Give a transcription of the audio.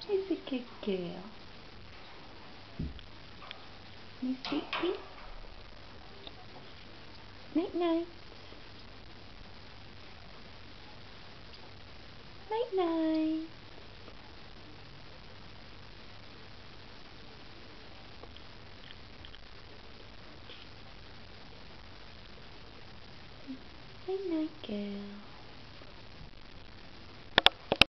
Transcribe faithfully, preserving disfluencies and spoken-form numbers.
Who's a good girl? Miss SweetPea? Night night. Night night. Night night, girl.